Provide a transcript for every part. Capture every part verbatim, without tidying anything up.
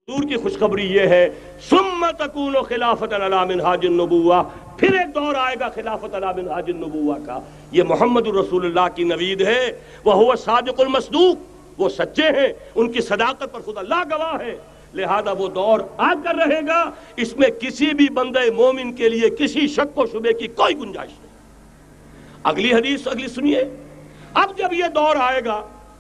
حضور کی خوشخبری یہ ہے ثم تکون خلافۃ علی منہاج النبوہ، پھر ایک دور آئے گا خلافت علی منہاج النبوہ کا۔ یہ محمد الرسول اللہ کی نوید ہے، وہو صادق المصدوق، وہ سچے ہیں، ان کی صداقت پر خود اللہ گواہ ہے، لہذا وہ دور آ کر رہے گا، اس میں کسی بھی بندہ مومن کے لیے کسی شک و شبے کی کوئی گنجائش نہیں۔ اگلی حدیث اگلی سنیے، اب جب یہ دور آئے گا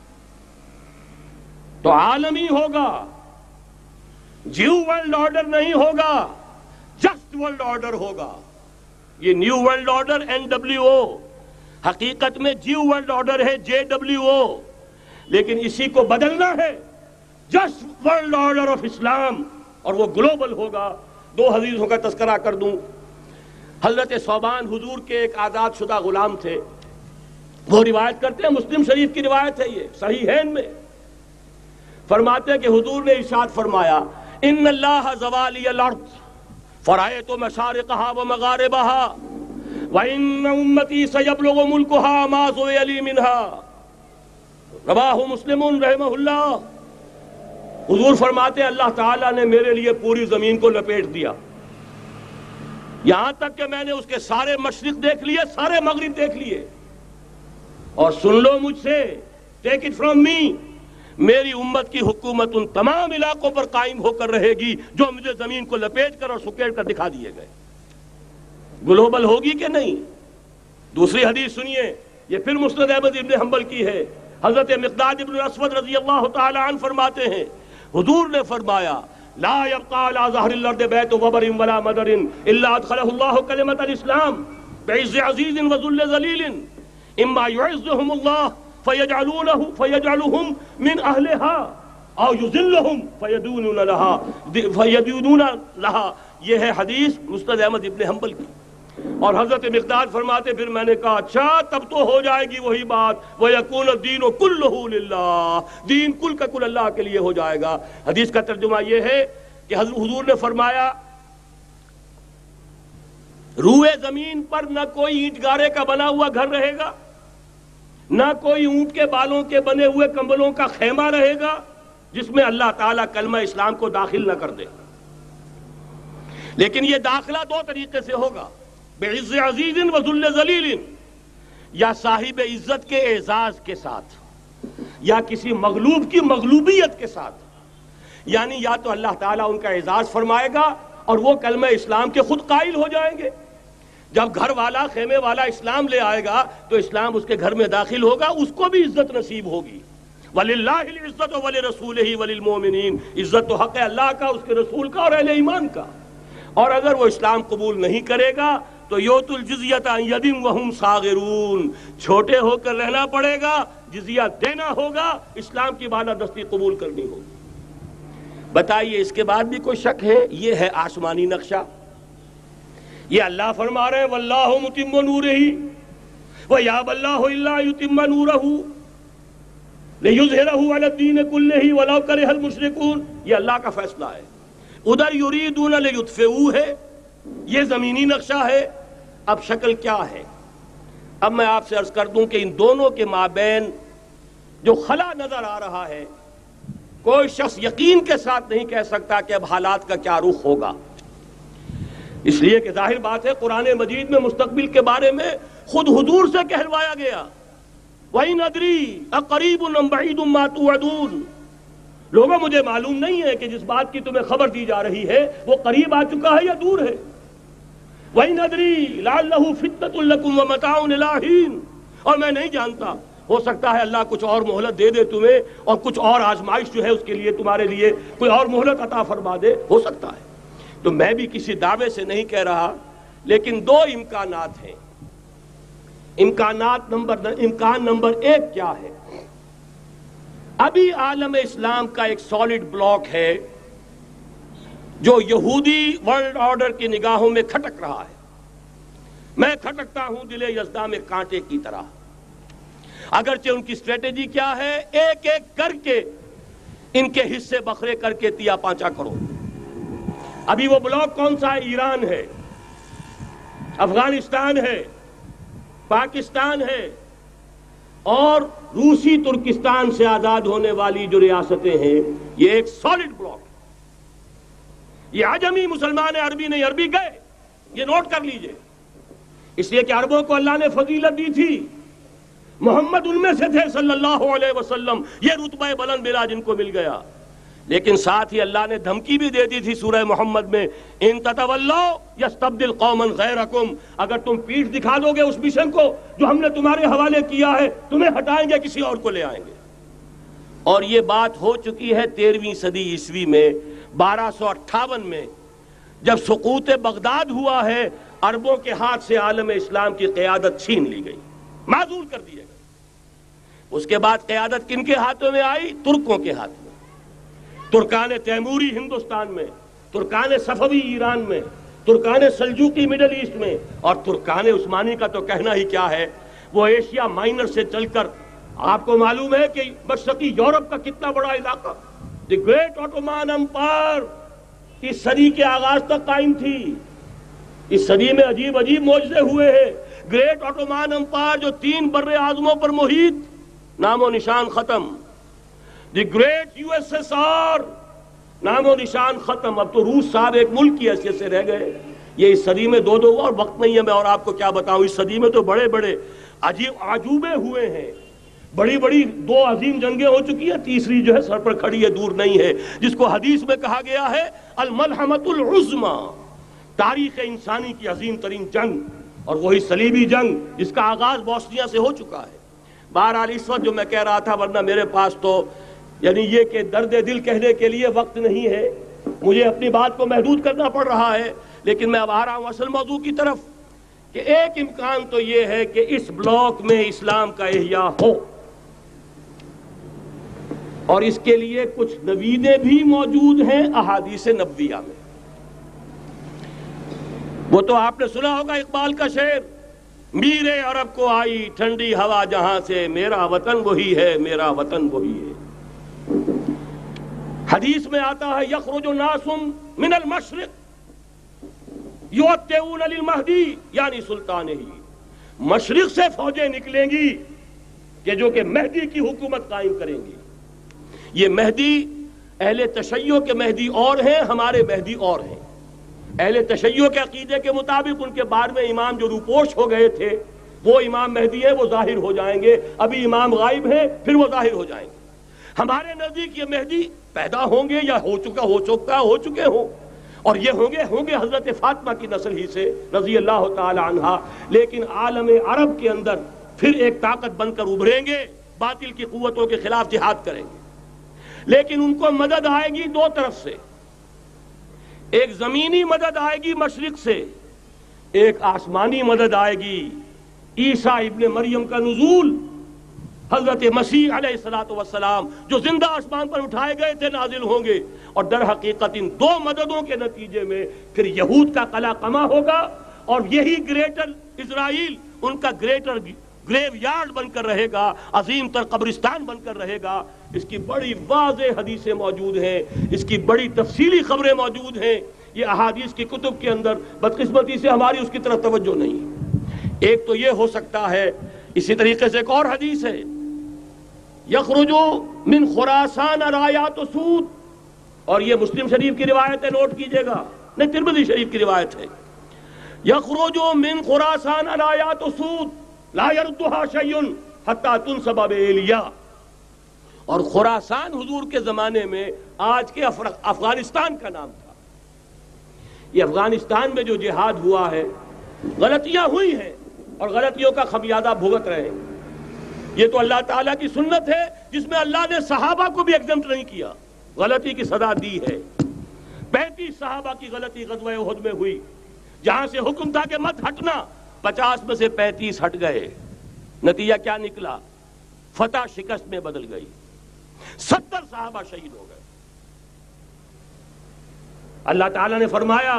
تو عالمی ہوگا، جیو ورلڈ آرڈر نہیں ہوگا، جسٹ ورلڈ آرڈر ہوگا۔ یہ new world order N W O, حقیقت میں جیو ورلڈ آرڈر ہے جے ڈبلیو او، لیکن اسی کو بدلنا ہے جسٹ ورلڈ آرڈر آف اسلام، اور وہ گلوبل ہوگا۔ دو حدیثوں کا تذکرہ کر دوں۔ حضرت ثوبان حضور کے ایک آزاد شدہ غلام تھے، وہ روایت کرتے ہیں، مسلم شریف کی روایت ہے، یہ صحیحین میں فرماتے ہیں کہ حضور نے ارشاد فرمایا ان اللہ زوالی الارض فرأیت مشارقها ومغاربها وان امتی سیبلغ ملکها ما زوی لی منها، رواہ مسلم رحمہ اللہ۔ حضور فرماتے ہیں اللہ تعالیٰ نے میرے لیے پوری زمین کو لپیٹ دیا، یہاں تک کہ میں نے اس کے سارے مشرق دیکھ لیے، سارے مغرب دیکھ لیے، اور سن لو مجھ سے، ٹیک اٹ فرام می، میری امت کی حکومت ان تمام علاقوں پر قائم ہو کر رہے گی جو مجھے زمین کو لپیٹ کر اور سکیڑ کر دکھا دیے گئے۔ گلوبل ہوگی کہ نہیں؟ دوسری حدیث سنیے، یہ پھر مسند احمد ابن حنبل کی ہے۔ حضرت مقداد ابن الاسود رضی اللہ تعالی عنہ فرماتے ہیں حضور نے فرمایا لا يبقى على ظهر الارض بيت وبر ولا مدر الا ادخله الله كلمة الاسلام بعز عزيز وذل ذليل اما يعزهم الله فَيَجْعَلُونَهُ فَيَجْعَلُهُمْ مِنْ أَهْلِهَا أَوْ يُذِلُّهُمْ فَيَدُونُونَ لَهَا فَيَدُونُونَ لَهَا۔ یہ ہے حدیث مسند احمد ابن حنبل کی۔ اور حضرت مقداد فرماتے پھر میں نے کہا اچھا تب تو ہو جائے گی وہی بات وَيَكُونَ الدِّينُ كُلُّهُ لِلَّهِ، دین کل کا کل اللہ کے لیے ہو جائے گا۔ حدیث کا ترجمہ یہ ہے کہ حضرت حضور نے فرمایا روئے زمین پر نہ کوئی اینٹ گارے کا بنا ہوا گھر رہے گا، نہ کوئی اونٹ کے بالوں کے بنے ہوئے کمبلوں کا خیمہ رہے گا جس میں اللہ تعالیٰ کلمہ اسلام کو داخل نہ کر دے، لیکن یہ داخلہ دو طریقے سے ہوگا، بعز عزیز و ذل ذلیل، یا صاحب عزت کے اعزاز کے ساتھ یا کسی مغلوب کی مغلوبیت کے ساتھ، یعنی یا تو اللہ تعالیٰ ان کا اعزاز فرمائے گا اور وہ کلمہ اسلام کے خود قائل ہو جائیں گے۔ جب گھر والا خیمے والا اسلام لے آئے گا تو اسلام اس کے گھر میں داخل ہوگا، اس کو بھی عزت نصیب ہوگی۔ وَلِلَّهِ الْعِزَّةُ وَلِرَسُولِهِ وَلِلْمُؤْمِنِينَ، عزت تو حق ہے اللہ کا، اس کے رسول کا اور اہل ایمان کا۔ اور اگر وہ اسلام قبول نہیں کرے گا تو یؤتُ الْجِزْیَةَ عَنْ یَدٍ وَهُمْ صَاغِرُونَ، چھوٹے ہو کر رہنا پڑے گا، جزیہ دینا ہوگا، اسلام کی بالادستی قبول کرنی ہوگی۔ بتائیے اس کے بعد بھی کوئی شک ہے؟ یہ ہے آسمانی نقشہ۔ یہ اللہ فرما رہے ہیں واللہ متم نورہ ویابی اللہ الا یتم نورہ لیظہرہ علی الدین کلہ ولو کرہ المشرکون، یہ اللہ کا فیصلہ ہے۔ ادھر یریدون لیطفئوا ہے، یہ زمینی نقشہ ہے۔ اب شکل کیا ہے؟ اب میں آپ سے عرض کر دوں کہ ان دونوں کے مابین جو خلا نظر آ رہا ہے، کوئی شخص یقین کے ساتھ نہیں کہہ سکتا کہ اب حالات کا کیا رخ ہوگا، اس لیے کہ ظاہر بات ہے قرآن مجید میں مستقبل کے بارے میں خود حضور سے کہلوایا گیا وَإِنْ أَدْرِي أَقَرِيبٌ أَمْ بَعِيدٌ مَا تُوعَدُونَ، لوگوں مجھے معلوم نہیں ہے کہ جس بات کی تمہیں خبر دی جا رہی ہے وہ قریب آ چکا ہے یا دور ہے۔ وَإِنْ أَدْرِي لَعَلَّهُ فِتْنَةٌ لَكُمْ وَمَتَاعٌ إِلَىٰ حِينٍ، اور میں نہیں جانتا، ہو سکتا ہے اللہ کچھ اور مہلت دے دے تمہیں اور کچھ اور آزمائش جو ہے اس کے لیے تمہارے لیے کوئی اور مہلت عطا فرما دے، ہو سکتا ہے۔ تو میں بھی کسی دعوے سے نہیں کہہ رہا، لیکن دو امکانات ہیں۔ امکانات نمبر امکان نمبر ایک کیا ہے؟ ابھی عالم اسلام کا ایک سالڈ بلاک ہے جو یہودی ورلڈ آرڈر کی نگاہوں میں کھٹک رہا ہے۔ میں کھٹکتا ہوں دل یزداں میں کانٹے کی طرح، اگرچہ ان کی اسٹریٹجی کیا ہے، ایک ایک کر کے ان کے حصے بکھرے کر کے تیا پانچا کرو۔ ابھی وہ بلاک کون سا ہے؟ ایران ہے، افغانستان ہے، پاکستان ہے، اور روسی ترکستان سے آزاد ہونے والی جو ریاستیں ہیں، یہ ایک سالڈ بلاک۔ یہ عجمی مسلمان عربی نہیں، عربی گئے، یہ نوٹ کر لیجئے، اس لیے کہ عربوں کو اللہ نے فضیلت دی تھی، محمد ان میں سے تھے صلی اللہ علیہ وسلم، یہ رتبہ بلند ملا جن کو مل گیا، لیکن ساتھ ہی اللہ نے دھمکی بھی دے دی تھی سورہ محمد میں، ان تتولوا یستبدل قوما غیرکم، اگر تم پیٹھ دکھا دو گے اس مشن کو جو ہم نے تمہارے حوالے کیا ہے، تمہیں ہٹائیں گے، کسی اور کو لے آئیں گے۔ اور یہ بات ہو چکی ہے تیرہویں صدی عیسوی میں، بارہ سو اٹھاون میں، جب سقوط بغداد ہوا ہے، عربوں کے ہاتھ سے عالم اسلام کی قیادت چھین لی گئی، معزول کر دیا گیا۔ اس کے بعد قیادت کن کے ہاتھوں میں آئی؟ ترکوں کے ہاتھ میں، ترکان تیموری ہندوستان میں، ترکان صفوی ایران میں، ترکان سلجوقی مڈل ایسٹ میں، اور ترکان عثمانی کا تو کہنا ہی کیا ہے، وہ ایشیا مائنر سے چل کر آپ کو معلوم ہے کہ مشرقی یورپ کا کتنا بڑا علاقہ، دی گریٹ آٹومان امپائر اس صدی کے آغاز تک قائم تھی۔ اس صدی میں عجیب عجیب معجزے ہوئے ہیں۔ گریٹ آٹومان امپائر جو تین بر اعظموں پر محیط، نام و نشان ختم۔ The great U S S R, نام و نشان ختم۔ اب تو روس صاحب ایک ملک کی حیثیت سے رہ گئے۔ یہ اس صدی میں دو دو ہوا، اور وقت نہیں ہے میں اور آپ کو کیا بتاؤں، اس صدی میں تو بڑے بڑے عجیب عجوبے ہوئے ہیں، بڑی بڑی دو عظیم جنگیں ہو چکی ہیں، تیسری جو ہے سر پر کھڑی ہے، دور نہیں ہے، جس کو حدیث میں کہا گیا ہے الملحمۃ العظمی، تاریخ انسانی کی عظیم ترین جنگ، اور وہی صلیبی جنگ جس کا آغاز بوسنیا سے ہو چکا ہے۔ بہرحال اس وقت جو میں کہہ رہا تھا، ورنہ میرے پاس تو یعنی یہ کہ درد دل کہنے کے لیے وقت نہیں ہے، مجھے اپنی بات کو محدود کرنا پڑ رہا ہے، لیکن میں اب آ رہا ہوں اصل موضوع کی طرف، کہ ایک امکان تو یہ ہے کہ اس بلاک میں اسلام کا احیاء ہو، اور اس کے لیے کچھ نویدیں بھی موجود ہیں احادیث نبویہ میں۔ وہ تو آپ نے سنا ہوگا اقبال کا شعر، میرے عرب کو آئی ٹھنڈی ہوا جہاں سے، میرا وطن وہی ہے، میرا وطن وہی ہے۔ حدیث میں آتا ہے یخرج الناس من المشرق یؤتون للمہدی، یعنی سلطانہ، مشرق سے فوجیں نکلیں گی کہ جو کہ مہدی کی حکومت قائم کریں گی۔ یہ مہدی اہل تشیع کے مہدی اور ہیں، ہمارے مہدی اور ہیں۔ اہل تشیع کے عقیدے کے مطابق ان کے بارہویں امام جو روپوش ہو گئے تھے، وہ امام مہدی ہے، وہ ظاہر ہو جائیں گے، ابھی امام غائب ہیں، پھر وہ ظاہر ہو جائیں گے۔ ہمارے نزدیک یہ مہدی پیدا ہوں گے یا ہو چکا ہو چکا ہو چکے ہوں، اور یہ ہوں گے ہوں گے حضرت فاطمہ کی نسل ہی سے رضی اللہ تعالی عنہا، لیکن عالم عرب کے اندر پھر ایک طاقت بن کر ابھریں گے، باطل کی قوتوں کے خلاف جہاد کریں گے، لیکن ان کو مدد آئے گی دو طرف سے، ایک زمینی مدد آئے گی مشرق سے، ایک آسمانی مدد آئے گی، عیسیٰ ابن مریم کا نزول، حضرت مسیح علیہ الصلوۃ والسلام جو زندہ آسمان پر اٹھائے گئے تھے نازل ہوں گے، اور در حقیقت ان دو مددوں کے نتیجے میں پھر یہود کا قلع قمع ہوگا، اور یہی گریٹر اسرائیل ان کا گریٹر گریو یارڈ بن کر رہے گا، عظیم تر قبرستان بن کر رہے گا۔ اس کی بڑی واضح حدیثیں موجود ہیں، اس کی بڑی تفصیلی خبریں موجود ہیں، یہ احادیث کی کتب کے اندر، بدقسمتی سے ہماری اس کی طرف توجہ نہیں۔ ایک تو یہ ہو سکتا ہے، اسی طریقے سے ایک اور حدیث ہے، یخرج من خراسان رایات سود، اور یہ مسلم شریف کی روایت ہے، نوٹ کیجئے گا، نہیں ترمذی شریف کی روایت ہے، یخرج من خراسان رایات سود لا يردها شيء حتى تنصب بإيلیا، اور خراسان حضور کے زمانے میں آج کے افغانستان کا نام تھا۔ یہ افغانستان میں جو جہاد ہوا ہے، غلطیاں ہوئی ہیں اور غلطیوں کا خمیازہ بھگت رہے ہیں، یہ تو اللہ تعالیٰ کی سنت ہے جس میں اللہ نے صحابہ کو بھی ایگزمپٹ نہیں کیا، غلطی کی سزا دی ہے۔ پینتیس صحابہ کی غلطی غزوہ احد میں ہوئی، جہاں سے حکم تھا کہ مت ہٹنا، پچاس میں سے پینتیس ہٹ گئے، نتیجہ کیا نکلا؟ فتح شکست میں بدل گئی، ستر صحابہ شہید ہو گئے۔ اللہ تعالیٰ نے فرمایا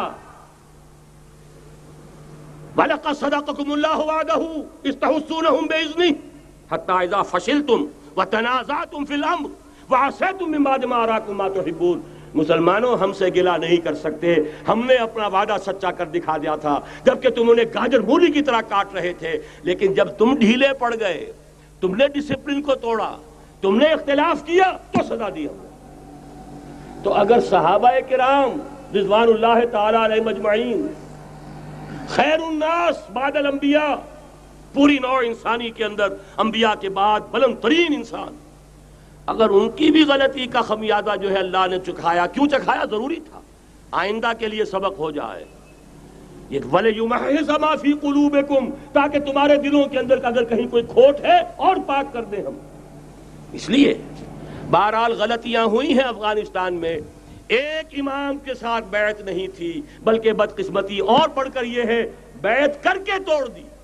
وَلَقَدْ صَدَقَكُمُ اللَّهُ وَعْدَهُ إِذْ تَحُسُّونَهُم بِإِذْنِهِ حَتَّىٰ إِذَا فَشِلْتُمْ وَتَنَازَعْتُمْ فِي الْأَمْرِ وَعَصَيْتُم مِّن بَعْدِ مَا أَرَاكُم مَّا تُحِبُّونَ۔ مسلمانوں ہم سے گلہ نہیں کر سکتے، ہم نے اپنا وعدہ سچا کر دکھا دیا تھا جبکہ تم انہیں گاجر مولی کی طرح کاٹ رہے تھے، لیکن جب تم ڈھیلے پڑ گئے، تم نے ڈسپلن کو توڑا، تم نے اختلاف کیا تو سزا دی ہم نے۔ تو اگر صحابہ کرام رضوان اللہ تعالی علیہم اجمعین، خیر الناس بعد الانبیاء، پوری نوع انسانی کے اندر انبیاء کے بعد بلند ترین انسان، اگر ان کی بھی غلطی کا خمیازہ جو ہے اللہ نے چکھایا، کیوں چکھایا؟ ضروری تھا، آئندہ کے لیے سبق ہو جائے۔ یہ وَلِيُمَحِّصَ مَا فِي قُلُوبِكُمْ، تاکہ تمہارے دلوں کے اندر اگر کہیں کوئی کھوٹ ہے اور پاک کر دیں ہم۔ اس لیے بہرحال غلطیاں ہوئی ہیں افغانستان میں، ایک امام کے ساتھ بیعت نہیں تھی، بلکہ بدقسمتی اور پڑھ کر یہ ہے بیعت کر کے توڑ دی۔